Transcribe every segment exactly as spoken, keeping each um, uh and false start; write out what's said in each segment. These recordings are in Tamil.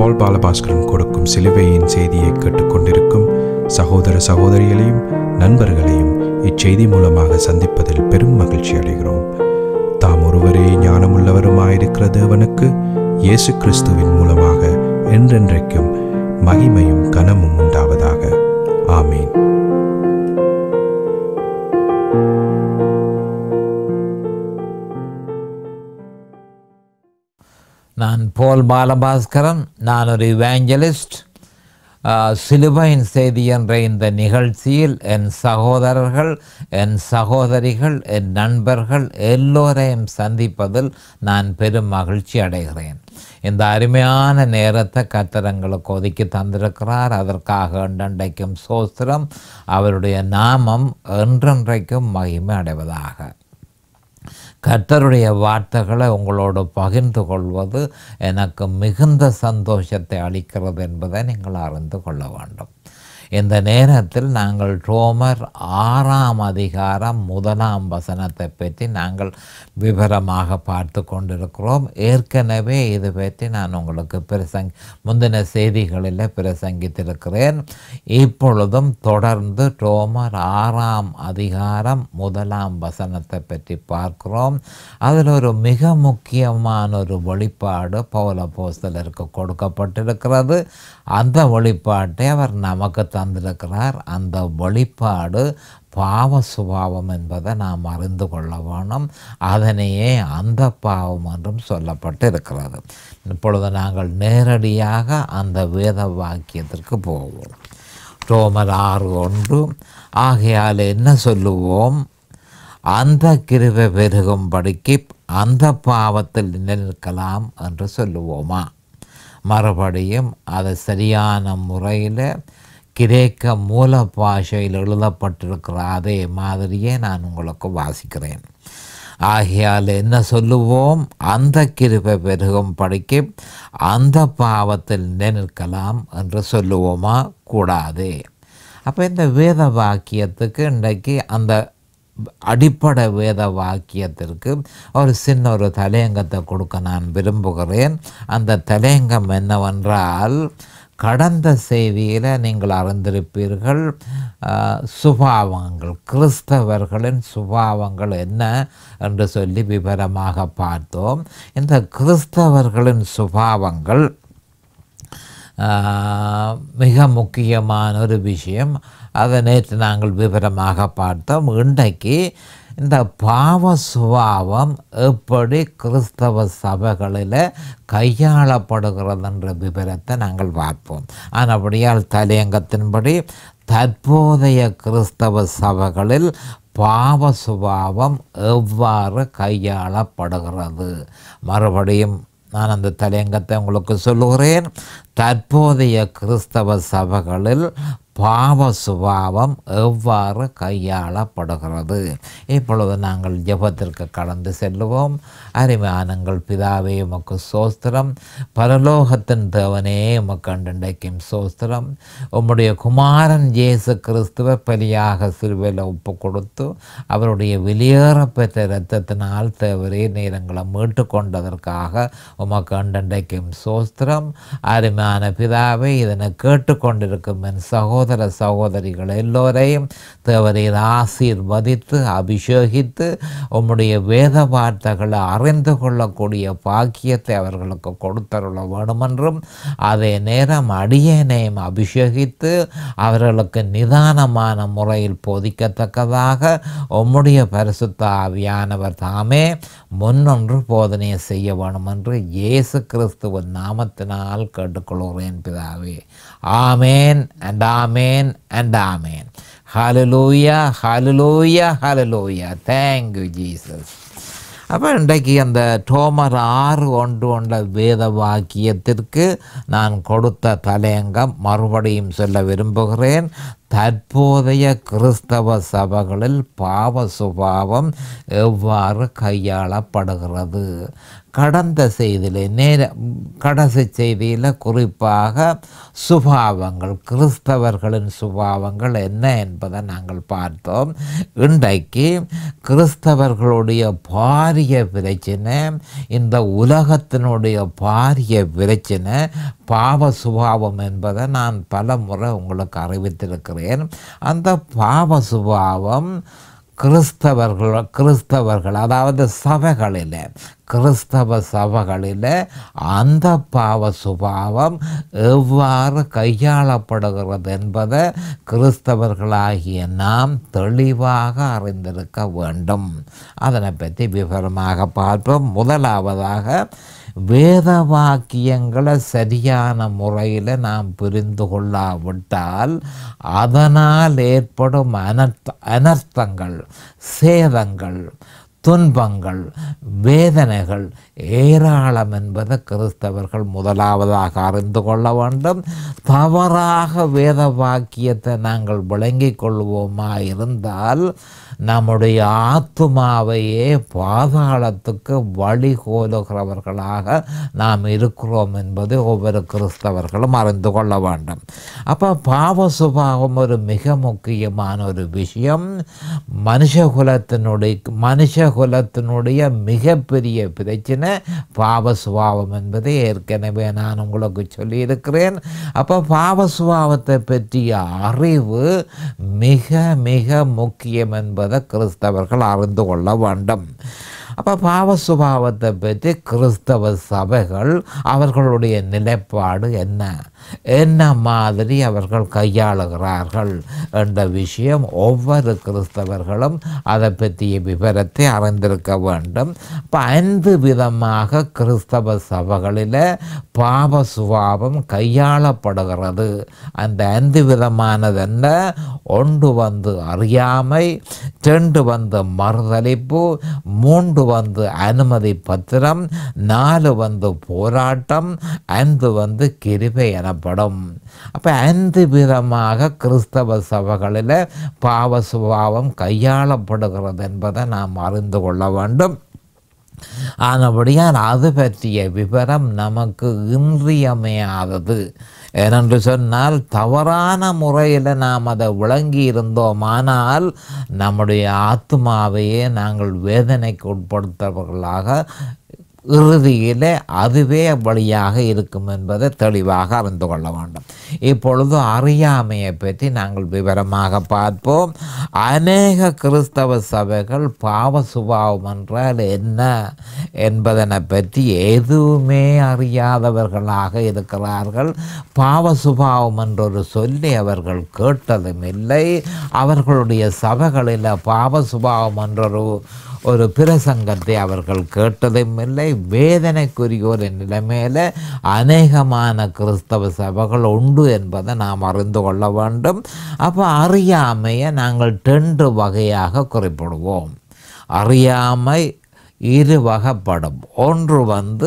பால் பாலபாஸ்கரன் கொடுக்கும் சிலுவையின் செய்தியை கேட்டுக்கொண்டிருக்கும் சகோதர சகோதரிகளையும் நண்பர்களையும் இச்செய்தி மூலமாக சந்திப்பதில் பெரும் மகிழ்ச்சி அடைகிறோம். தாம் ஒருவரே ஞானமுள்ளவருமாயிருக்கிற தேவனுக்கு இயேசு கிறிஸ்துவின் மூலமாக என்றென்றைக்கும் மகிமையும் கனமும் உண்டாவதாக. ஆமீன். நான் பால் பாலபாஸ்கரன். நான் ஒரு இவாஞ்சலிஸ்ட். சிலுவையின் செய்தி என்ற இந்த நிகழ்ச்சியில் என் சகோதரர்கள், என் சகோதரிகள், என் நண்பர்கள் எல்லோரையும் சந்திப்பதில் நான் பெரும் மகிழ்ச்சி அடைகிறேன். இந்த அருமையான நேரத்தை கர்த்தர்களுக்கு ஒதுக்கி தந்திருக்கிறார். அதற்காக என்றென்றைக்கும் சோஸ்திரம். அவருடைய நாமம் என்றென்றைக்கும் மகிமை அடைவதாக. கர்த்தருடைய வார்த்தைகளை உங்களோடு பகிர்ந்து கொள்வது எனக்கு மிகுந்த சந்தோஷத்தை அளிக்கிறது என்பதை நீங்கள் அறிந்து கொள்ள வேண்டும். இந்த நேரத்தில் நாங்கள் ரோமர் ஆறாம் அதிகாரம் முதலாம் வசனத்தை பற்றி நாங்கள் விவரமாக பார்த்து கொண்டிருக்கிறோம். ஏற்கனவே இது பற்றி நான் உங்களுக்கு பிரசங் முந்தின செய்திகளில் பிரசங்கித்திருக்கிறேன். இப்பொழுதும் தொடர்ந்து ரோமர் ஆறாம் அதிகாரம் முதலாம் வசனத்தை பற்றி பார்க்கிறோம். அதில் ஒரு மிக முக்கியமான ஒரு வெளிப்பாடு பவுல் அப்போஸ்தலருக்கு கொடுக்கப்பட்டிருக்கிறது. அந்த வெளிப்பாட்டை அவர் நமக்கு தந்திருக்கிறார். அந்த வெளிப்பாடு பாவ சுபாவம் என்பதை நாம் அறிந்து கொள்ள வேணும். அதனையே அந்த பாவம் என்றும் சொல்லப்பட்டு இருக்கிறது. இப்பொழுது நாங்கள் நேரடியாக அந்த வேத வாக்கியத்திற்கு போவோம். ரோமர் ஆறு ஒன்று. ஆகையால் என்ன சொல்லுவோம்? அந்த கிருபை பெருகும்படிக்கு அந்த பாவத்தில் நிற்கலாம் என்று சொல்லுவோமா? மறுபடியும் அது சரியான முறையில் கிரேக்க மூல பாஷையில் எழுதப்பட்டிருக்கிற அதே மாதிரியே நான் உங்களுக்கு வாசிக்கிறேன். ஆகையால் என்ன சொல்லுவோம்? அந்த கிருபை பெருகும் படிக்கு அந்த பாவத்தில் நிற்கலாம் என்று சொல்லுவோமா? கூடாது. அப்போ இந்த வேத வாக்கியத்துக்கு இன்றைக்கு அந்த அடிப்படை வேத வாக்கியத்திற்கு ஒரு சின்ன ஒரு தலையங்கத்தை கொடுக்க நான் விரும்புகிறேன். அந்த தலையங்கம் என்னவென்றால், கடந்த செய்தியில் நீங்கள் அறிந்திருப்பீர்கள், சுபாவங்கள், கிறிஸ்தவர்களின் சுபாவங்கள் என்ன என்று சொல்லி விவரமாக பார்த்தோம். இந்த கிறிஸ்தவர்களின் சுபாவங்கள் மிக முக்கியமான ஒரு விஷயம். அதை நேற்று நாங்கள் விவரமாக பார்த்தோம். இன்றைக்கு இந்த பாவ சுபாவம் எப்படி கிறிஸ்தவ சபைகளில் கையாளப்படுகிறது என்ற விவரத்தை நாங்கள் பார்ப்போம். ஆனபடியால் தலையங்கத்தின்படி தற்போதைய கிறிஸ்தவ சபைகளில் பாவ சுபாவம் எவ்வாறு கையாளப்படுகிறது? மறுபடியும் நான் அந்த தலையங்கத்தை உங்களுக்கு சொல்லுகிறேன். தற்போதைய கிறிஸ்தவ சபைகளில் பாவ சுபாவம் எவ்வாறு கையாளப்படுகிறது? இப்பொழுது நாங்கள் ஜெபத்திற்கு கடந்து செல்லுவோம். அருமையானங்கள் பிதாவே, உமக்கு சோஸ்திரம். பரலோகத்தின் தேவனே, உமக்கு அன்றைக்கும் சோஸ்திரம். உம்முடைய குமாரன் இயேசு கிறிஸ்துவ பலியாக சிலுவையில் ஒப்பு கொடுத்து அவருடைய வெளியேறப்பெற்ற இரத்தத்தினால் தேவரே நேரங்களை மீட்டு கொண்டதற்காக உமக்கு அன்றைக்கும் சோஸ்திரம். அருமையான பிதாவே, இதனை கேட்டுக்கொண்டிருக்கும் என் சகோதர சகோதர சகோதரிகள் எல்லோரையும் தேவரீர் ஆசீர்வதித்து அபிஷேகித்து உம்முடைய வேத வார்த்தைகளை அறிந்து கொள்ளக்கூடிய பாக்கியத்தை அவர்களுக்கு கொடுத்தருள வேண்டுமென்றும், அதே நேரம் அடியேனையும் அபிஷேகித்து அவர்களுக்கு நிதானமான முறையில் போதிக்கத்தக்கதாக உம்முடைய பரிசுத்த ஆவியானவர் தாமே முன்னொன்று போதனை செய்ய வேண்டும் என்று இயேசு கிறிஸ்துவின் நாமத்தினால் கேட்டுக்கொள்கிறேன் பிதாவே. ஆமேன் and amen and amen. Hallelujah, hallelujah, hallelujah. Thank you, Jesus. அப்போ இன்றைக்கு அந்த ரோமர் ஆறு ஒன்று ஒன்ற வேத வாக்கியத்திற்கு நான் கொடுத்த தலையங்கம் மறுபடியும் சொல்ல விரும்புகிறேன். தற்போதைய கிறிஸ்தவ சபைகளில் பாவ சுபாவம் எவ்வாறு கையாளப்படுகிறது? கடந்த செய்தியில் நேர கடைசி செய்தியில் குறிப்பாக சுபாவங்கள், கிறிஸ்தவர்களின் சுபாவங்கள் என்ன என்பதை நாங்கள் பார்த்தோம். இன்றைக்கு கிறிஸ்தவர்களுடைய பாரிய பிரச்சனை, இந்த உலகத்தினுடைய பாரிய பிரச்சனை பாவ சுபாவம் என்பதை நான் பல முறை உங்களுக்கு அறிவித்திருக்கிறேன். அந்த பாவ சுபாவம் கிறிஸ்தவர்கள் கிறிஸ்தவர்கள் அதாவது சபைகளில் கிறிஸ்தவ சபைகளில் அந்த பாவ சுபாவம் எவ்வாறு கையாளப்படுகிறது என்பதை கிறிஸ்தவர்களாகிய நாம் தெளிவாக அறிந்திருக்க வேண்டும். அதனை பற்றி விவரமாக பார்ப்போம். முதலாவதாக, வேத வாக்கியங்களை சரியான முறையில் நாம் புரிந்து கொள்ளாவிட்டால் அதனால் ஏற்படும் அனர்த்த அனர்த்தங்கள், சேதங்கள், துன்பங்கள், வேதனைகள் ஏராளம் என்பதை கிறிஸ்தவர்கள் முதலாவதாக அறிந்து கொள்ள வேண்டும். தவறாக வேத வாக்கியத்தை நாங்கள் விளங்கிக் கொள்வோமா இருந்தால் நம்முடைய ஆத்துமாவையே பாதாளத்துக்கு வழிகோலுகிறவர்களாக நாம் இருக்கிறோம் என்பதை ஒவ்வொரு கிறிஸ்தவர்களும் அறிந்து கொள்ள வேண்டும். அப்போ பாவ சுபாவம் ஒரு மிக முக்கியமான ஒரு விஷயம். மனுஷகுலத்தினுடைய மனுஷகுலத்தினுடைய மிகப்பெரிய பிரச்சனை பாவ சுபாவம் என்பதை ஏற்கனவே நான் உங்களுக்கு சொல்லியிருக்கிறேன். அப்போ பாவ சுபாவத்தை பற்றிய அறிவு மிக மிக முக்கியம் என்பதை கிறிஸ்தவர்கள் அறிந்து கொள்ள வேண்டும். அப்போ பாவ சுபாவத்தை பற்றி கிறிஸ்தவ சபைகள் அவர்களுடைய நிலைப்பாடு என்ன, என்ன மாதிரி அவர்கள் கையாளுகிறார்கள் என்ற விஷயம் ஒவ்வொரு கிறிஸ்தவர்களும் அதை பற்றிய விவரத்தை அறிந்திருக்க வேண்டும். இப்போ ஐந்து விதமாக கிறிஸ்தவ சபைகளில் பாவ சுபாவம் கையாளப்படுகிறது. அந்த ஐந்து விதமானது என்ன? ஒன்று வந்து அறியாமை, ரெண்டு வந்து மறுதலிப்பு, மூன்று வந்து அனுமதி பத்திரம், நாலு வந்து போராட்டம், ஐந்து வந்து கிருபை எனப்படும். அப்போ ஐந்து விதமாக கிறிஸ்தவ சபைகளில் பாவ சுபாவம் கையாளப்படுகிறது என்பதை நாம் அறிந்து கொள்ள வேண்டும். ஆனபடியால் அது பற்றிய விவரம் நமக்கு இன்றியமையாதது. ஏனென்று சொன்னால் தவறான முறையில் நாம் அதை விளங்கி இருந்தோமானால் நம்முடைய ஆத்மாவையே நாங்கள் வேதனைக்கு உட்படுத்தவர்களாக இறுதியில் அதுவே வழியாக இருக்கும் என்பதை தெளிவாக அறிந்து கொள்ள வேண்டும். இப்பொழுது அறியாமையை பற்றி நாங்கள் விவரமாக பார்ப்போம். அநேக கிறிஸ்தவ சபைகள் பாவ சுபாவம் என்றால் என்ன என்பதனை பற்றி எதுவுமே அறியாதவர்களாக இருக்கிறார்கள். பாவ சுபாவம் என்றொரு சொல்லி அவர்கள் கேட்டதும் இல்லை. அவர்களுடைய சபைகளில் பாவ சுபாவம் என்றொரு ஒரு பிரசங்கத்தை அவர்கள் கேட்டதும் இல்லை. வேதனைக்குரிய ஒரு நிலைமையில் அநேகமான கிறிஸ்தவ சபைகள் உண்டு என்பதை நாம் அறிந்து கொள்ள வேண்டும். அப்போ அறியாமையை நாங்கள் ரெண்டு வகையாக குறிப்பிடுவோம். அறியாமை இரு வகைப்படும். ஒன்று வந்து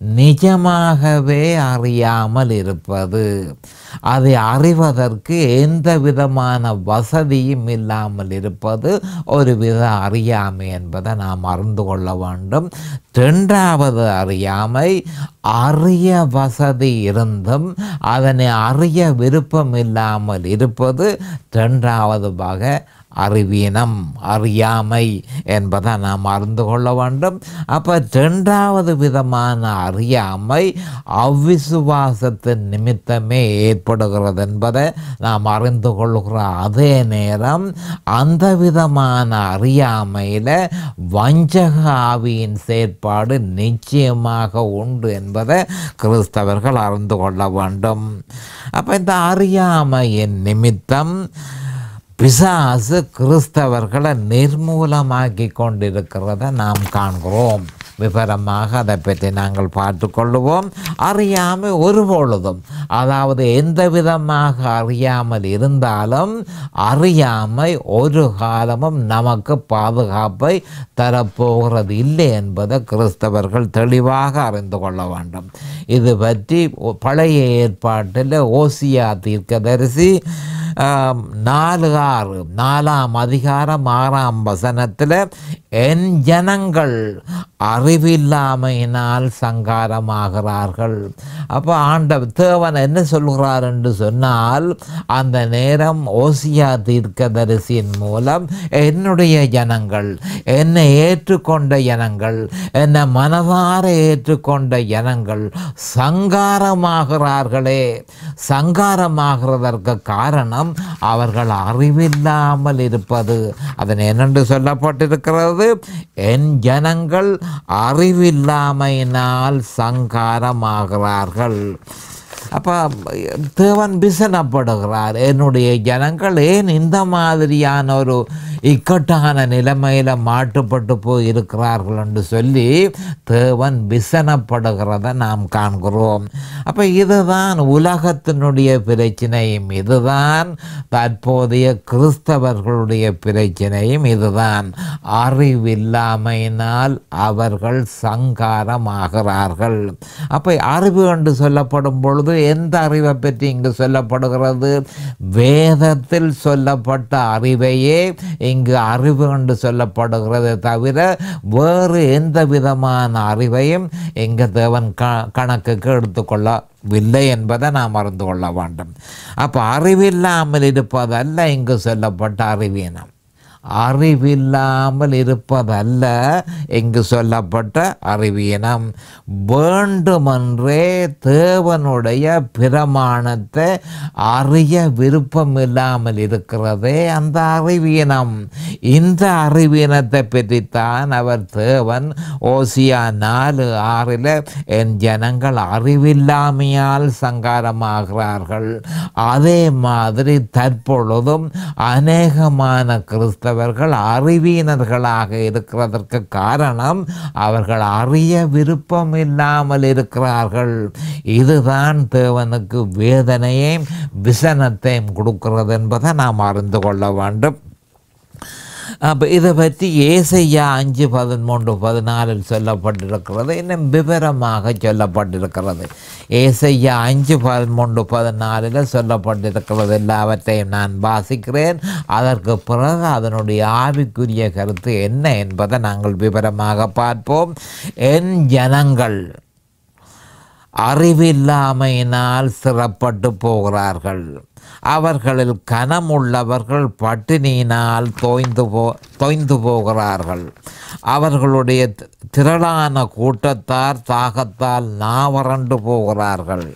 நிஜமாகவே அறியாமல் இருப்பது, அதை அறிவதற்கு எந்த விதமான வசதியும் இல்லாமல் இருப்பது ஒரு வித அறியாமை என்பதை நாம் அறிந்து கொள்ள வேண்டும். ரெண்டாவது அறியாமை, அறிய வசதி இருந்தும் அதனை அறிய விருப்பம் இல்லாமல் இருப்பது ரெண்டாவது வகை அறிவீனம், அறியாமை என்பதை நாம் அறிந்து கொள்ள வேண்டும். அப்போ ரெண்டாவது விதமான அறியாமை அவ்விசுவாசத்தின் நிமித்தமே ஏற்படுகிறது என்பதை நாம் அறிந்து கொள்கிற அதே நேரம் அந்த விதமான அறியாமையில் வஞ்சக ஆவியின் செயற்பாடு நிச்சயமாக உண்டு என்பதை கிறிஸ்தவர்கள் அறிந்து கொள்ள வேண்டும். அப்போ இந்த அறியாமையின் நிமித்தம் பிசாசு கிறிஸ்தவர்களை நிர்மூலமாக்கி கொண்டிருக்கிறத நாம் காண்கிறோம். விவரமாக அதை பற்றி நாங்கள் பார்த்து கொள்ளுவோம். அறியாமை ஒருபொழுதும், அதாவது எந்த விதமாக அறியாமல் இருந்தாலும் அறியாமை ஒரு காலமும் நமக்கு பாதுகாப்பை தரப்போகிறது இல்லை என்பதை கிறிஸ்தவர்கள் தெளிவாக அறிந்து கொள்ள வேண்டும். இது பற்றி பழைய ஏற்பாட்டில் ஓசியா தீர்க்கதரிசி நாலு ஆறு நாலாம் அதிகாரம் ஆறாம் வசனத்தில், என் ஜனங்கள் அறிவில்லாமையினால் சங்காரமாகிறார்கள். அப்போ ஆண்ட தேவன் என்ன சொல்கிறார் என்று சொன்னால், அந்த நேரம் ஓசியா தீர்க்கதரிசியின் மூலம் என்னுடைய ஜனங்கள், என்னை ஏற்றுக்கொண்ட ஜனங்கள், என்னை மனதார ஏற்றுக்கொண்ட ஜனங்கள் சங்காரமாகிறார்களே. சங்காரமாகிறதற்கு காரணம் அவர்கள் அறிவில்லாமல் இருப்பது. அதன் என்னென்று சொல்லப்பட்டிருக்கிறது, என் ஜனங்கள் அறிவில்லாமையினால் சங்காரமாகிறார்கள். அப்போ தேவன் பிசனப்படுகிறார், என்னுடைய ஜனங்கள் ஏன் இந்த மாதிரியான ஒரு இக்கட்டான நிலைமையில் மாட்டுப்பட்டு போய் இருக்கிறார்கள் என்று சொல்லி தேவன் பிசனப்படுகிறத நாம் காண்கிறோம். அப்போ இதுதான் உலகத்தினுடைய பிரச்சனையும், இதுதான் தற்போதைய கிறிஸ்தவர்களுடைய பிரச்சனையும், இதுதான் அறிவில்லாமையினால் அவர்கள் சங்காரமாகிறார்கள். அப்போ அறிவு என்று சொல்லப்படும் பொழுது எந்த அறிவை பற்றி இங்கு சொல்லப்படுகிறது? வேதத்தில் சொல்லப்பட்ட அறிவையே இங்கு அறிவு என்று சொல்லப்படுகிறது தவிர வேறு எந்த விதமான அறிவையும் இங்கு தேவன் க கணக்குக்கு எடுத்துக்கொள்ளவில்லை என்பதை நாம் அறிந்து கொள்ள வேண்டும். அப்போ அறிவில்லாமல் இருப்பதல்ல இங்கு சொல்லப்பட்ட அறிவீனம், அறிவில்லாமல் இருப்பதல்ல இங்கு சொல்லப்பட்ட அறிவீனம். வேண்டுமென்றே தேவனுடைய பிரமாணத்தை அறிய விருப்பம் இல்லாமல் இருக்கிறதே அந்த அறிவீனம். இந்த அறிவீனத்தை பற்றித்தான் அவர் தேவன் ஓசியா நாலு ஆறில் என் ஜனங்கள் அறிவில்லாமையால் சங்காரமாகிறார்கள். அதே மாதிரி தற்பொழுதும் அநேகமான கிறிஸ்தவ அவர்கள் அறிவீனர்களாக இருக்கிறதற்கு காரணம் அவர்கள் அறிய விருப்பம் இல்லாமல் இருக்கிறார்கள். இதுதான் தேவனுக்கு வேதனையையும் விசனத்தையும் கொடுக்கிறது என்பதை நாம் அறிந்து கொள்ள வேண்டும். அப்போ இதை பற்றி ஏசையா அஞ்சு பதிமூன்று பதினாலில் சொல்லப்பட்டிருக்கிறது, இன்னும் விவரமாக சொல்லப்பட்டிருக்கிறது. ஏசையா அஞ்சு பதிமூன்று பதினாலில் சொல்லப்பட்டிருக்கிறது எல்லாவற்றையும் நான் வாசிக்கிறேன். அதற்கு பிறகு அதனுடைய ஆவிக்குரிய கருத்து என்ன என்பதை நாங்கள் விவரமாக பார்ப்போம். என் ஜனங்கள் அறிவில்லாமையினால் சிறப்பட்டு போகிறார்கள், அவர்களில் கனமுள்ளவர்கள் பட்டினியினால் தோய்ந்து போ தோய்ந்து போகிறார்கள், அவர்களுடைய திரளான கூட்டத்தார் தாகத்தால் நாவறண்டு போகிறார்கள்.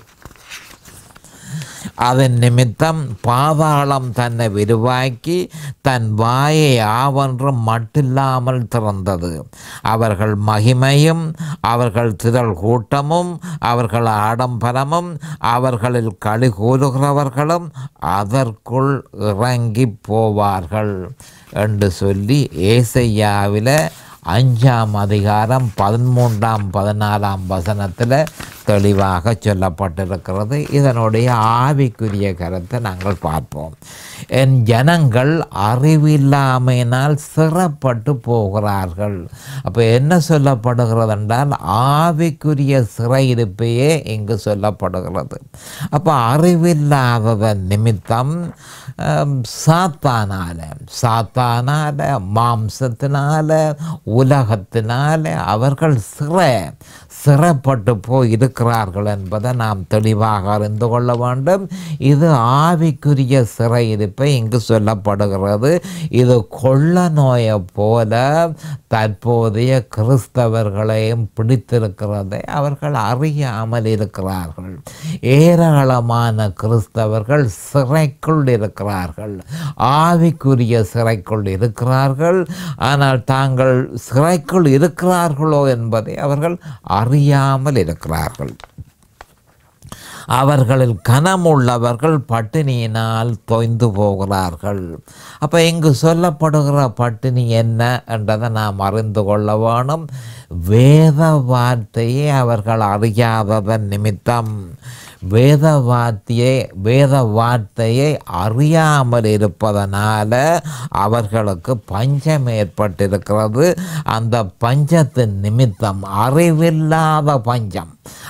அதன் நிமித்தம் பாதாளம் தன்னை விரிவாக்கி தன் வாயை ஆவென்று மட்டில்லாமல் திறந்தது. அவர்கள் மகிமையும் அவர்கள் திரள் கூட்டமும் அவர்கள் ஆடம்பரமும் அவர்களில் களி கூறுகிறவர்களும் அதற்குள் இறங்கி போவார்கள் என்று சொல்லி ஏசையாவில் அஞ்சாம் அதிகாரம் பதிமூன்றாம் பதினாலாம் வசனத்தில் தெளிவாக சொல்லப்பட்டிருக்கிறது. இதனுடைய ஆவிக்குரிய கருத்தை நாங்கள் பார்ப்போம். என் ஜனங்கள் அறிவில்லாமையினால் சிறைப்பட்டு போகிறார்கள். அப்போ என்ன சொல்லப்படுகிறது என்றால் ஆவிக்குரிய சிறையிருப்பையே இங்கு சொல்லப்படுகிறது. அப்போ அறிவில்லாததன் நிமித்தம் சாத்தானால சாத்தானால மாம்சத்தினால உலகத்தினால அவர்கள் சிறை சிறைப்பட்டு போய் இருக்கிறார்கள் என்பதை நாம் தெளிவாக அறிந்து கொள்ள வேண்டும். இது ஆவிக்குரிய சிறையிருப்பை இங்கு சொல்லப்படுகிறது. இது கொள்ள நோயை போல தற்போதைய கிறிஸ்தவர்களையும் பிடித்திருக்கிறதை அவர்கள் அறியாமல் இருக்கிறார்கள். ஏராளமான கிறிஸ்தவர்கள் சிறைக்குள் இருக்கிறார்கள், ஆவிக்குரிய சிறைக்குள் இருக்கிறார்கள். ஆனால் தாங்கள் சிறைக்குள் இருக்கிறார்களோ என்பதை அவர்கள் அறியாமல் இருக்கிறார்கள். அவர்களில் கனமுள்ளவர்கள் பட்டினியினால் தோய்ந்து போகிறார்கள். அப்போ இங்கு சொல்லப்படுகிற பட்டினி என்ன என்றதை நாம் அறிந்து கொள்ள வேணும். வேத வார்த்தையை அவர்கள் அறியாததன் நிமித்தம், வேத வார்த்தையை வேத வார்த்தையை அறியாமல் இருப்பதனால அவர்களுக்கு பஞ்சம் ஏற்பட்டிருக்கிறது. அந்த பஞ்சத்தின் நிமித்தம், அறிவில்லாத பஞ்சம்,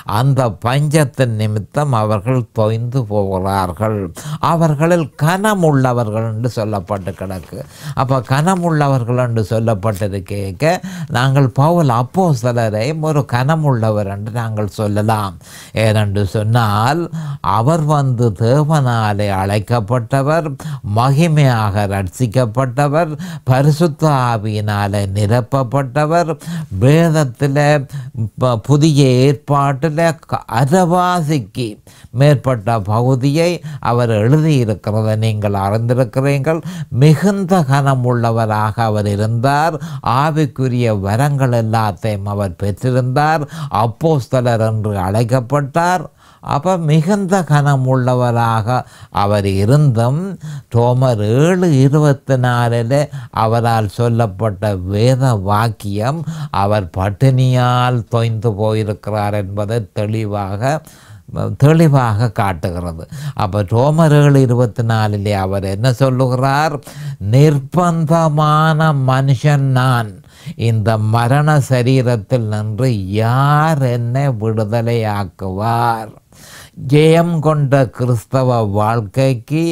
அந்த பஞ்சத்தின் நிமித்தம் அவர்கள் தொய்ந்து போகிறார்கள். அவர்களில் கனம் உள்ளவர்கள் என்று சொல்லப்பட்டு கிடக்கு. அப்போ கனம் உள்ளவர்கள் என்று சொல்லப்பட்டிருக்க நாங்கள் பவுல் அப்போஸ்தலரையும் ஒரு கனம் உள்ளவர் என்று நாங்கள் சொல்லலாம். ஏனென்று சொன்னால் அவர் வந்து தேவனாலே அழைக்கப்பட்டவர், மகிமையாக ரட்சிக்கப்பட்டவர், பரிசுத்த ஆவியினாலே நிரப்பப்பட்டவர், வேதத்தில் புதிய ஏற்பாட்டில் அரைவாசிக்கு மேற்பட்ட பகுதியை அவர் எழுதியிருக்கிறத நீங்கள் அறிந்திருக்கிறீர்கள். மிகுந்த கனம் உள்ளவராக அவர் இருந்தார். ஆவிக்குரிய வரங்கள் எல்லாத்தையும் அவர் பெற்றிருந்தார். அப்போஸ்தலர் என்று அழைக்கப்பட்டார். அப்போ மிகுந்த கனம் உள்ளவராக அவர் இருந்தும் ரோமர் ஏழு இருபத்தி நாலில் அவரால் சொல்லப்பட்ட வேத வாக்கியம் அவர் பட்டினியால் தொய்ந்து போயிருக்கிறார் என்பதை தெளிவாக தெளிவாக காட்டுகிறது. அப்போ ரோமர் ஏழு இருபத்தி நாலிலே அவர் என்ன சொல்லுகிறார்? நிர்பந்தமான மனுஷன் நான், இந்த மரண சரீரத்தில் நின்று யார் என்னை விடுதலையாக்குவார்? ஜெயம் கொண்ட கிறிஸ்தவ வாழ்க்கைக்கு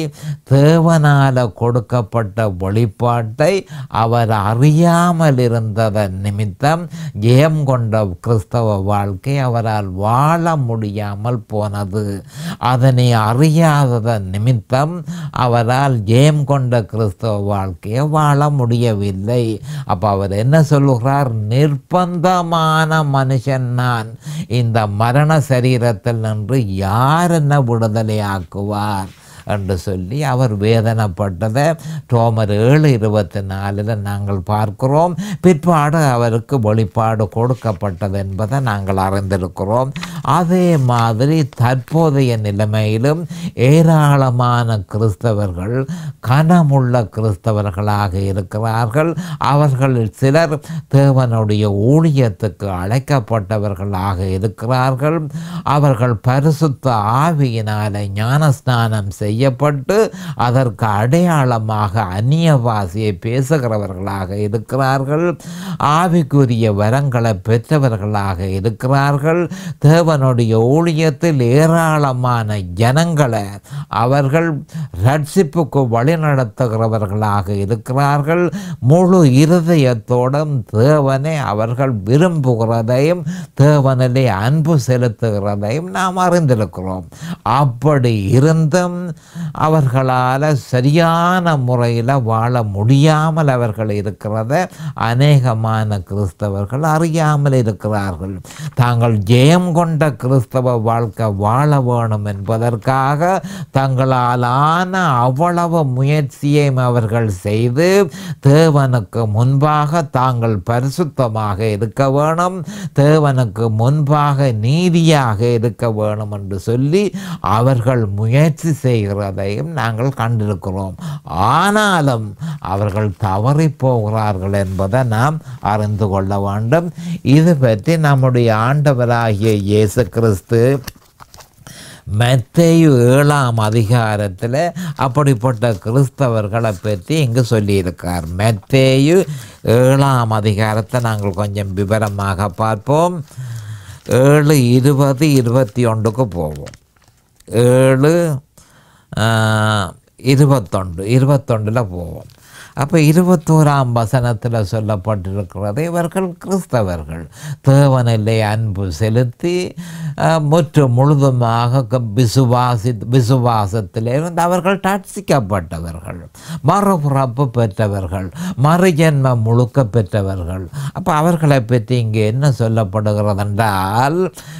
தேவனால் கொடுக்கப்பட்ட வெளிப்பாட்டை அவர் அறியாமல் இருந்ததன் நிமித்தம் ஜெயம் கொண்ட கிறிஸ்தவ வாழ்க்கை அவரால் வாழ முடியாமல் போனது. அதனை அறியாததன் நிமித்தம் அவரால் ஜெயம் கொண்ட கிறிஸ்தவ வாழ்க்கையை வாழ முடியவில்லை. அப்போ அவர் என்ன சொல்லுகிறார்? நிர்பந்தமான மனுஷன் நான், இந்த மரண சரீரத்தில் நின்று யார் என்ன விடுதலையாக்குவார் என்று சொல்லி அவர் வேதனைப்பட்டதை ரோமர் ஏழு இருபத்தி நாலில் நாங்கள் பார்க்கிறோம். பிற்பாடு அவருக்கு வெளிப்பாடு கொடுக்கப்பட்டது என்பதை நாங்கள் அறிந்திருக்கிறோம். அதே மாதிரி தற்போதைய நிலைமையிலும் ஏராளமான கிறிஸ்தவர்கள் கனமுள்ள கிறிஸ்தவர்களாக இருக்கிறார்கள். அவர்களில் சிலர் தேவனுடைய ஊழியத்துக்கு அழைக்கப்பட்டவர்களாக இருக்கிறார்கள். அவர்கள் பரிசுத்த ஆவியினாலே ஞானஸ்நானம் செய்ய செய்யப்பட்டு அதற்கு அடையாளமாக அந்நிய பாஷையை பேசுகிறவர்களாக இருக்கிறார்கள். ஆவிக்குரிய வரங்களை பெற்றவர்களாக இருக்கிறார்கள். தேவனுடைய ஊழியத்தில் ஏராளமான ஜனங்களை அவர்கள் ரட்சிப்புக்கு வழிநடத்துகிறவர்களாக இருக்கிறார்கள். முழு இருதயத்தோடும் தேவனை அவர்கள் விரும்புகிறதையும் தேவனிலே அன்பு செலுத்துகிறதையும் நாம் அறிந்திருக்கிறோம். அப்படி இருந்தும் அவர்களால் சரியான முறையில் வாழ முடியாமல் அவர்கள் இருக்கிறத அநேகமான கிறிஸ்தவர்கள் அறியாமல் இருக்கிறார்கள். தாங்கள் ஜெயம் கொண்ட கிறிஸ்தவ வாழ்க்கை வாழ வேணும் என்பதற்காக தங்களாலான அவ்வளவு முயற்சியையும் அவர்கள் செய்து தேவனுக்கு முன்பாக தாங்கள் பரிசுத்தமாக இருக்க வேணும், தேவனுக்கு முன்பாக நீதியாக இருக்க வேணும் என்று சொல்லி அவர்கள் முயற்சி செய்கிறதையும் நாங்கள் கண்டிருக்கிறோம். ஆனாலும் அவர்கள் தவறி போகிறார்கள் என்பதை நாம் அறிந்து கொள்ள வேண்டும். இது பற்றி நம்முடைய ஆண்டவராகிய இயேசு கிறிஸ்து மத்தேயு ஏழாம் அதிகாரத்தில் அப்படிப்பட்ட கிறிஸ்தவர்களை பற்றி இங்கு சொல்லியிருக்கார். மத்தேயு ஏழாம் அதிகாரத்தை நாங்கள் கொஞ்சம் விவரமாக பார்ப்போம். ஏழு இருபது இருபத்தி ஒன்றுக்கு போவோம். ஏழு இருபத்தொன்று இருபத்தொன்றில் போவோம். அப்போ இருபத்தோராம் வசனத்தில் சொல்லப்பட்டிருக்கிறது, இவர்கள் கிறிஸ்தவர்கள் தேவனிலே அன்பு செலுத்தி முற்று முழுதுமாக விசுவாசி விசுவாசத்திலிருந்து அவர்கள் ரட்சிக்கப்பட்டவர்கள், மறுபிறப்பு பெற்றவர்கள், மறுஜன்மம் முழுக்க பெற்றவர்கள். அப்போ அவர்களை பற்றி இங்கே என்ன சொல்லப்படுகிறது என்றால்,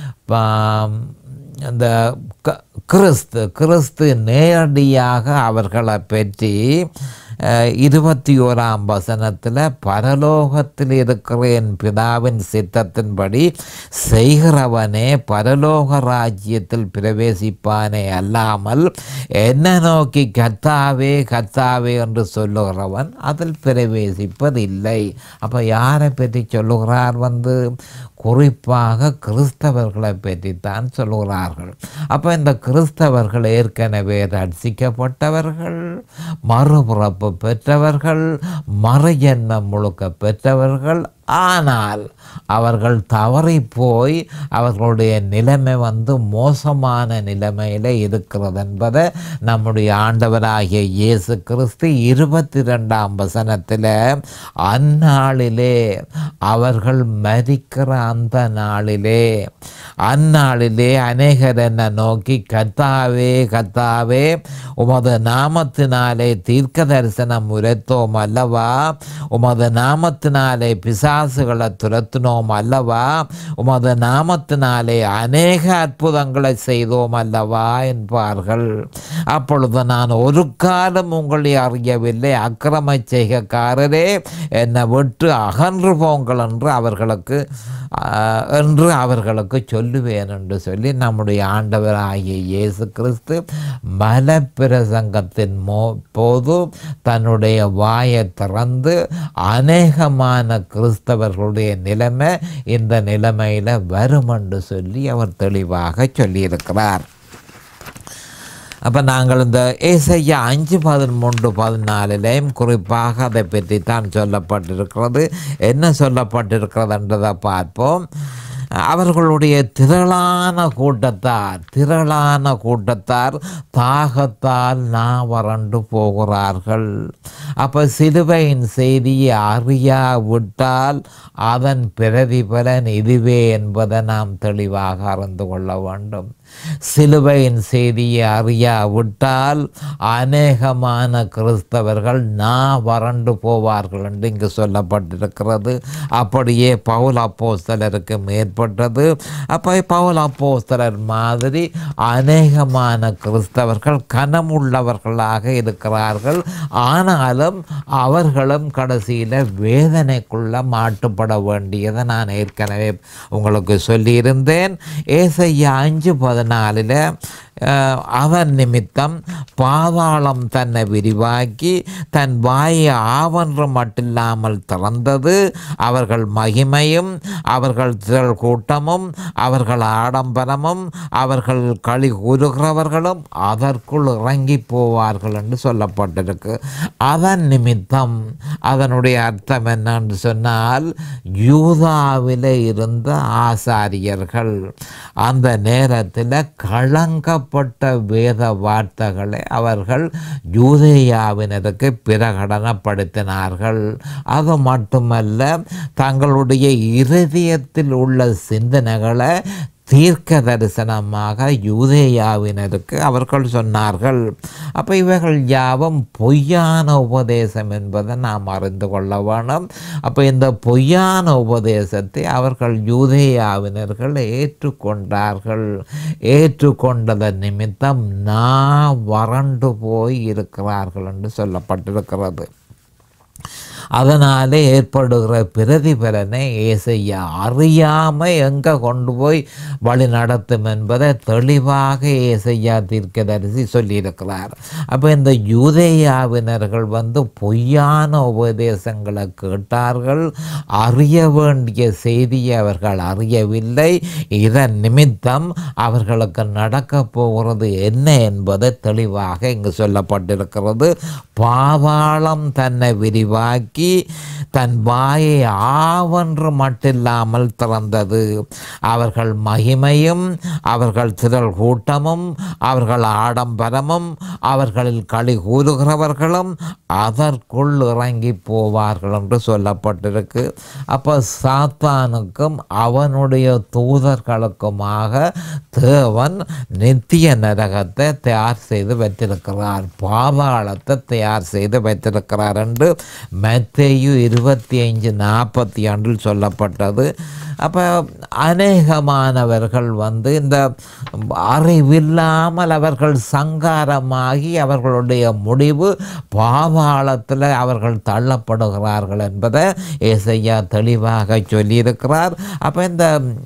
இந்த கிறிஸ்து கிறிஸ்து நேரடியாக அவர்களை பற்றி இருபத்தி ஓராம் வசனத்தில் பரலோகத்தில் இருக்கிற என் பிதாவின் சித்தத்தின்படி செய்கிறவனே பரலோக ராஜ்யத்தில் பிரவேசிப்பானே அல்லாமல் என்ன நோக்கி கர்த்தாவே கர்த்தாவே என்று சொல்லுகிறவன் அதில் பிரவேசிப்பதில்லை. அப்போ யாரை பற்றி சொல்லுகிறார்? வந்து குறிப்பாக கிறிஸ்தவர்களை பற்றித்தான் சொல்லுகிறார்கள். அப்போ இந்த கிறிஸ்தவர்கள் ஏற்கனவே ரட்சிக்கப்பட்டவர்கள், மறுபிறப்பு பெற்றவர்கள், மறுஜன்மம் முழுக்க பெற்றவர்கள். ஆனால் அவர்கள் தவறி போய் அவர்களுடைய நிலைமை வந்து மோசமான நிலைமையில் இருக்கிறது என்பதை நம்முடைய ஆண்டவராகிய இயேசு கிறிஸ்து இருபத்தி ரெண்டாம் வசனத்தில் அந்நாளிலே அவர்கள் மரிக்கிற அந்த நாளிலே அந்நாளிலே அநேகர் என்னை நோக்கி கர்த்தாவே கர்த்தாவே உமது நாமத்தினாலே தீர்க்க தரிசனம் உரைத்தோம் அல்லவா, உமது நாமத்தினாலே பிசாசுகளை துரத்தினோம் அல்லவா, உமது நாமத்தினாலே அநேக அற்புதங்களை செய்தோம் அல்லவா என்பார்கள். அப்பொழுது நான் ஒரு காலம் உங்களை அறியவில்லை, அக்கிரம செய்கைக்காரரே என்னை விட்டு அகன்று போங்கள் என்று அவர்களுக்கு என்று அவர்களுக்கு சொல்லுவேன் என்று சொல்லி நம்முடைய ஆண்டவராகிய இயேசு கிறிஸ்து மலப்பிரசங்கத்தின் மோ போது தன்னுடைய வாயை திறந்து அநேகமான கிறிஸ்தவர்களுடைய நிலைமை இந்த நிலைமையில் வரும் என்று சொல்லி அவர் தெளிவாக சொல்லியிருக்கிறார். அப்போ நாங்கள் இந்த ஏசாயா அஞ்சு பதிமூன்று பதினாலிலையும் குறிப்பாக அதை பற்றி தான் சொல்லப்பட்டிருக்கிறது. என்ன சொல்லப்பட்டிருக்கிறது என்றதை பார்ப்போம். அவர்களுடைய திரளான கூட்டத்தார் திரளான கூட்டத்தார் தாகத்தால் நான் வறண்டு போகிறார்கள். அப்போ சிலுவையின் செய்தியை அறியாவிட்டால் அதன் பிரதிபலன் இதுவே என்பதை நாம் தெளிவாக அறிந்து கொள்ள வேண்டும். சிலுவையின் செய்தியை அறியாவிட்டால் அநேகமான கிறிஸ்தவர்கள் நான் வறண்டு போவார்கள் என்று இங்கு சொல்லப்பட்டிருக்கிறது. அப்படியே பவுல் அப்போஸ்தலருக்கு மேற்பட்டது. அப்போ பவுல் அப்போஸ்தலர் மாதிரி அநேகமான கிறிஸ்தவர்கள் கனமுள்ளவர்களாக இருக்கிறார்கள். ஆனாலும் அவர்களும் கடைசியில் வேதனைக்குள்ள மாட்டுப்பட வேண்டியதை நான் ஏற்கனவே உங்களுக்கு சொல்லியிருந்தேன். ஏசாயா அஞ்சு பதினாலில் அவன் நிமித்தம் பாதாளம் தன்னை விரிவாக்கி தன் வாயை ஆவன்று மட்டில்லாமல் திறந்தது. அவர்கள் மகிமையும் அவர்கள் திரள் கூட்டமும் அவர்கள் ஆடம்பரமும் அவர்கள் களி கூறுகிறவர்களும் அதற்குள் இறங்கி போவார்கள் என்று சொல்லப்பட்டிருக்கு. அதன் நிமித்தம் அதனுடைய அர்த்தம் என்னன்னு சொன்னால், யூதாவில் இருந்த ஆசாரியர்கள் அந்த நேரத்தில் களங்கப்பட்ட வேத வார்த்தைகளை அவர்கள் யூதேயாவினருக்கு பிரகடனப்படுத்தினார்கள். அது மட்டுமல்ல, தங்களுடைய இருதயத்தில் உள்ள சிந்தனைகளை தீர்க்க தரிசனமாக யூதேயாவினருக்கு அவர்கள் சொன்னார்கள். அப்போ இவைகள் யாவும் பொய்யான உபதேசம் என்பதை நாம் அறிந்து கொள்ள வேணும். அப்போ இந்த பொய்யான உபதேசத்தை அவர்கள் யூதேயாவினர்கள் ஏற்றுக்கொண்டார்கள். ஏற்றுக்கொண்டதன் நிமித்தம் நான் வறண்டு போய் இருக்கிறார்கள் என்று சொல்லப்பட்டிருக்கிறது. அதனாலே ஏற்படுகிற பிரதிபலனை ஏசாயா அறியாமல் எங்கே கொண்டு போய் வழி நடத்தும் என்பதை தெளிவாக ஏசாயா தீர்க்கதரிசி சொல்லியிருக்கிறார். அப்போ இந்த யூதேயாவினர்கள் வந்து பொய்யான உபதேசங்களை கேட்டார்கள். அறிய வேண்டிய செய்தியை அவர்கள் அறியவில்லை. இதன் நிமித்தம் அவர்களுக்கு நடக்க போகிறது என்ன என்பதை தெளிவாக இங்கு சொல்லப்பட்டிருக்கிறது. பாதாளம் தன்னை விரிவாக்கி தன் வாயை ஆவென்று மட்டில்லாமல் திறந்தது. அவர்கள் மகிமையும் அவர்கள் திரள் கூட்டமும் அவர்கள் ஆடம்பரமும் அவர்களில் களி கூறுகிறவர்களும் அதற்குள் இறங்கி போவார்கள் என்று சொல்லப்பட்டிருக்கு. அப்போ சாத்தானுக்கும் அவனுடைய தூதர்களுக்குமாக தேவன் நித்திய நரகத்தை தயார் செய்து வைத்திருக்கிறார், பாதாளத்தை தயார் செய்து வைத்திருக்கிறார் என்று மத்தேயு இருபத்தி ஐந்து நாற்பத்தி ஒன்றில் சொல்லப்பட்டது. அப்போ அநேகமானவர்கள் வந்து இந்த அறிவில்லாமல் அவர்கள் சங்காரமாகி அவர்களுடைய முடிவு பாதாளத்தில் அவர்கள் தள்ளப்படுகிறார்கள் என்பதை ஏசாயா தெளிவாக சொல்லியிருக்கிறார். அப்போ இந்த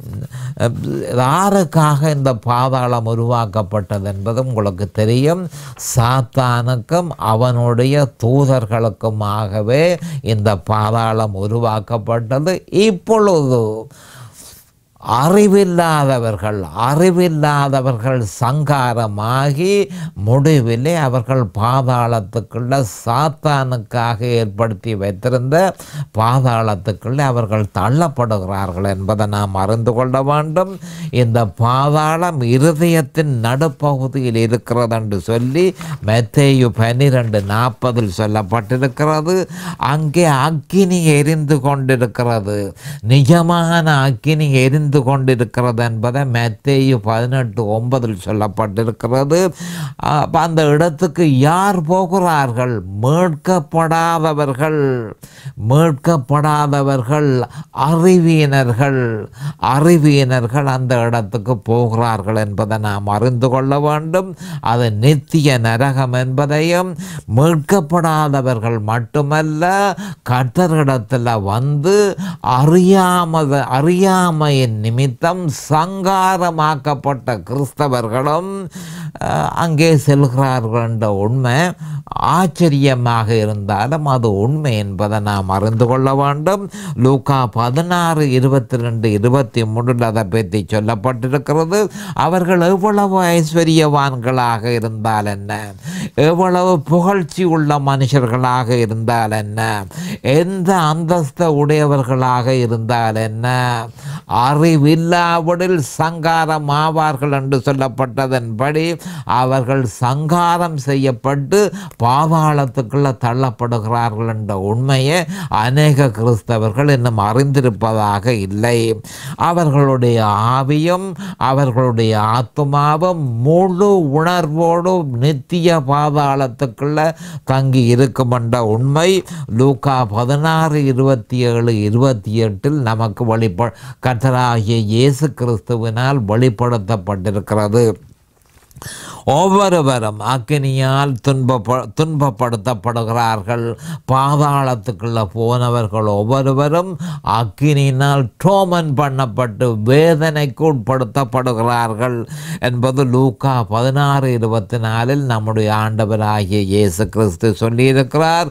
யாருக்காக இந்த பாதாளம் உருவாக்கப்பட்டது என்பது உங்களுக்கு தெரியும். சாத்தானுக்கும் அவனுடைய தூதர்களுக்குமாகவே இந்த பாதாளம் உருவாக்கப்பட்டது. இப்பொழுது அறிவில்லாதவர்கள் அறிவில்லாதவர்கள் சங்காரமாகி முடிவிலே அவர்கள் பாதாளத்துக்குள்ள சாத்தானுக்காக ஏற்படுத்தி வைத்திருந்த பாதாளத்துக்குள்ளே அவர்கள் தள்ளப்படுகிறார்கள் என்பதை நாம் அறிந்து கொள்ள வேண்டும். இந்த பாதாளம் இருதயத்தின் நடுப்பகுதியில் இருக்கிறது என்று சொல்லி மத்தேயு பன்னிரண்டு நாற்பதில் சொல்லப்பட்டிருக்கிறது. அங்கே அக்கினி எரிந்து கொண்டிருக்கிறது, நிஜமான அக்கினி எரிந்து கொண்டிருக்கிறது என்பதை மத்தேயு பதினெட்டு ஒன்பதில் சொல்லப்பட்டிருக்கிறது. அந்த இடத்துக்கு யார் போகிறார்கள்? மீட்கப்படாதவர்கள், மீட்கப்படாதவர்கள், அறிவியினர்கள் அறிவியினர்கள் அந்த இடத்துக்கு போகிறார்கள் என்பதை நாம் அறிந்து கொள்ள வேண்டும். அது நித்திய நரகம் என்பதையும், மீட்கப்படாதவர்கள் மட்டுமல்ல, கர்த்தரிடத்தில் வந்து அறியாமத அறியாமையின் நிமித்தம் சங்காரமாக்கப்பட்ட கிறிஸ்தவர்களும் அங்கே செல்கிறார்கள் என்ற உண்மை ஆச்சரியமாக இருந்தாலும் அது உண்மை என்பதை நாம் அறிந்து கொள்ள வேண்டும். லூக்கா பதினாறு இருபத்தி ரெண்டு இருபத்தி மூன்றில் அதை பற்றி சொல்லப்பட்டிருக்கிறது. அவர்கள் எவ்வளவு ஐஸ்வர்யவான்களாக இருந்தால் என்ன, எவ்வளவு புகழ்ச்சி உள்ள மனுஷர்களாக இருந்தால் என்ன, எந்த அந்தஸ்த உடையவர்களாக இருந்தால் என்ன, அறிவில்லாவிடில் சங்காரம் ஆவார்கள் என்று சொல்லப்பட்டதன்படி அவர்கள் சங்காரம் செய்யப்பட்டு பாதாளத்துக்குள்ள தள்ளப்படுகிறார்கள் என்ற உண்மையை அநேக கிறிஸ்தவர்கள் இன்னும் அறிந்திருப்பதாக இல்லை. அவர்களுடைய ஆவியும் அவர்களுடைய ஆத்மாவும் முழு உணர்வோடு நித்திய பாதாளத்துக்குள்ள தங்கி இருக்கும் என்ற உண்மை லூக்கா பதினாறு இருபத்தி ஏழு இருபத்தி எட்டில் நமக்கு வெளிப்ப கர்த்தராகிய இயேசு கிறிஸ்துவினால் வெளிப்படுத்தப்பட்டிருக்கிறது. ஒவ்வொருவரும் அக்கினியால் துன்ப துன்பப்படுத்தப்படுகிறார்கள். பாதாளத்துக்குள்ள போனவர்கள் ஒவ்வொருவரும் அக்கினியினால் டோமன் பண்ணப்பட்டு வேதனைக்கு உட்படுத்தப்படுகிறார்கள் என்பது லூக்கா பதினாறு இருபத்தி நாலில் நம்முடைய ஆண்டவராகிய இயேசு கிறிஸ்து சொல்லியிருக்கிறார்.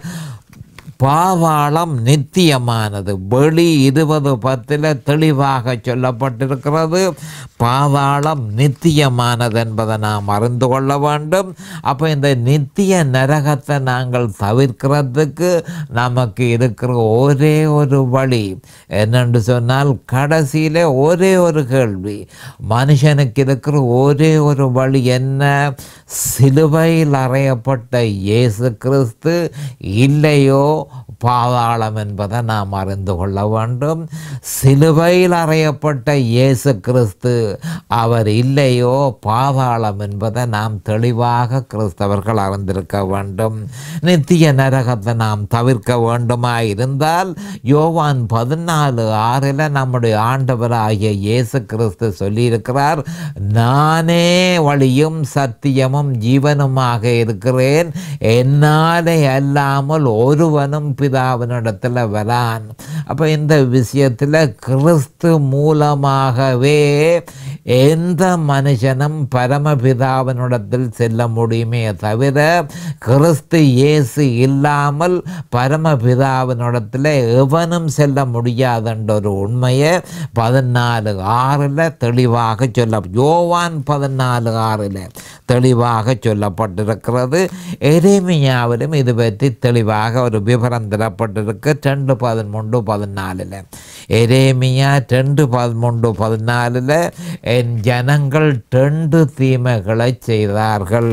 பாதாளம் நித்தியமானது. வெளி இருபது பத்தில் தெளிவாக சொல்லப்பட்டிருக்கிறது. பாதாளம் நித்தியமானது என்பதை நாம் அறிந்து கொள்ள வேண்டும். அப்போ இந்த நித்திய நரகத்தை நாங்கள் தவிர்க்கிறதுக்கு நமக்கு இருக்கிற ஒரே ஒரு வழி என்னென்று சொன்னால், கடைசியில் ஒரே ஒரு கேள்வி, மனுஷனுக்கு இருக்கிற ஒரே ஒரு வழி என்ன? சிலுவையில் அறையப்பட்ட இயேசு கிறிஸ்து இல்லையோ பாதாளம் என்பதை நாம் அறிந்து கொள்ள வேண்டும். சிலுவையில் அறையப்பட்ட இயேசு கிறிஸ்து அவர் இல்லையோ பாதாளம் என்பதை நாம் தெளிவாக கிறிஸ்தவர்கள் அறிந்திருக்க வேண்டும். நித்திய நரகத்தை நாம் தவிர்க்க வேண்டுமா இருந்தால் யோவான் பதினாலு ஆறில் நம்முடைய ஆண்டவராகிய இயேசு கிறிஸ்து சொல்லியிருக்கிறார், நானே வழியும் சத்தியமும் ஜீவனுமாக இருக்கிறேன், என்னாலே அல்லாமல் ஒருவனும் பிதாவினிடத்தில் வரான். அப்போ இந்த விஷயத்தில் கிறிஸ்து மூலமாகவே எந்த மனுஷனும் பரமபிதாவினிடத்தில் செல்ல முடியுமே தவிர கிறிஸ்து இயேசு இல்லாமல் பரமபிதாவினிடத்தில் எவனும் செல்ல முடியாதுன்ற ஒரு உண்மையை பதினாலு ஆறில் தெளிவாக சொல்ல யோவான் பதினாலு ஆறில் தெளிவாக சொல்லப்பட்டிருக்கிறது. எரேமியாவிலும் இது பற்றி தெளிவாக ஒரு விவரம் தரப்பட்டிருக்கு. ரெண்டு பதிமூன்று பதினாலில் எரேமியா ரெண்டு பதிமூன்று பதினாலில் என் ஜனங்கள் ரெண்டு தீமைகளை செய்தார்கள்,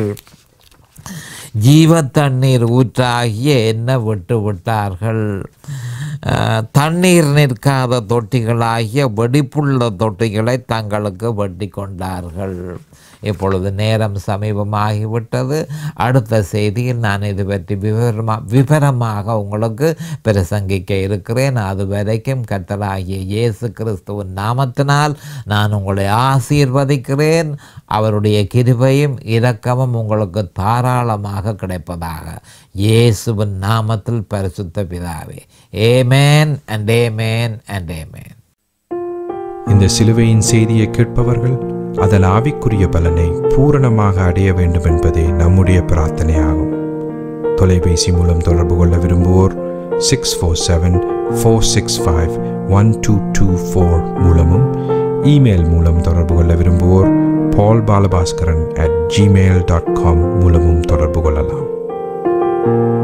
ஜீவ தண்ணீர் ஊற்றாகிய என்ன விட்டு விட்டார்கள், தண்ணீர் நிற்காத தொட்டிகளாகிய வெடிப்புள்ள தொட்டிகளை தங்களுக்கு வெட்டி கொண்டார்கள். இப்பொழுது நேரம் சமீபமாகிவிட்டது. அடுத்த செய்தியில் நான் இது பற்றி விவரமாக விவரமாக உங்களுக்கு பிரசங்கிக்க இருக்கிறேன். அது வரைக்கும் கர்த்தராகிய இயேசு கிறிஸ்துவின் நாமத்தினால் நான் உங்களை ஆசீர்வதிக்கிறேன். அவருடைய கிருபையும் இரக்கமும் உங்களுக்கு தாராளமாக கிடைப்பதாக இயேசுவின் நாமத்தில் பரிசுத்த பிதாவே. Amen and amen and amen. இந்த சிலுவையின் செய்தியை கேட்பவர்கள் அதன் ஆவிக்குரிய பலனை பூரணமாக அடைய வேண்டும் என்பதே நம்முடைய பிரார்த்தனையாகும். தொலைபேசி மூலம் தொடர்பு கொள்ள விரும்புவோர் six four seven four six five one two two four மூலமும், இமெயில் மூலம் தொடர்பு கொள்ள விரும்புவோர் Paul Balabaskaran at Gmail dot com மூலமும் தொடர்பு கொள்ளலாம்.